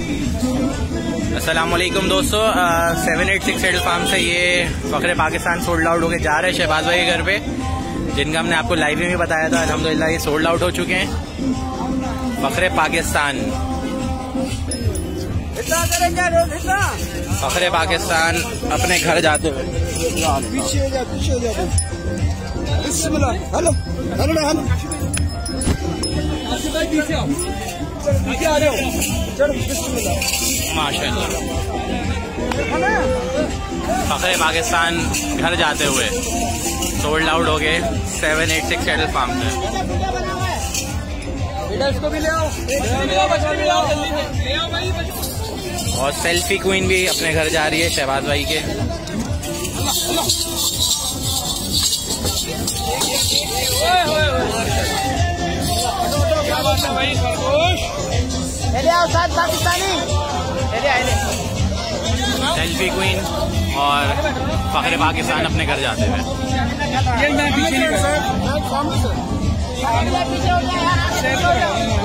अस्सलामुअलैकुम दोस्तों, 786 saddle farm से ये फखरे पाकिस्तान सोल्ड आउट होके जा रहे हैं शहबाज भाई के घर पे, जिनका हमने आपको लाइव में भी बताया था। अल्हम्दुलिल्लाह ये सोल्ड आउट हो चुके हैं। फखरे पाकिस्तान, फखरे पाकिस्तान अपने घर जाते हुए। पीछे हो जा। बिस्मिल्लाह, हेलो हेलो हेलो, पीछे आ रहे हो, चलो बिस्मिल्लाह। माशाल्लाह, फखरे पाकिस्तान घर जाते हुए सोल्ड आउट हो गए 786 सेडल फार्म से। इसको भी ले आओ, और सेल्फी क्वीन भी अपने घर जा रही है शहबाज भाई के। सेल्फी क्वीन और फखरे पाकिस्तान अपने घर जाते हुए। ये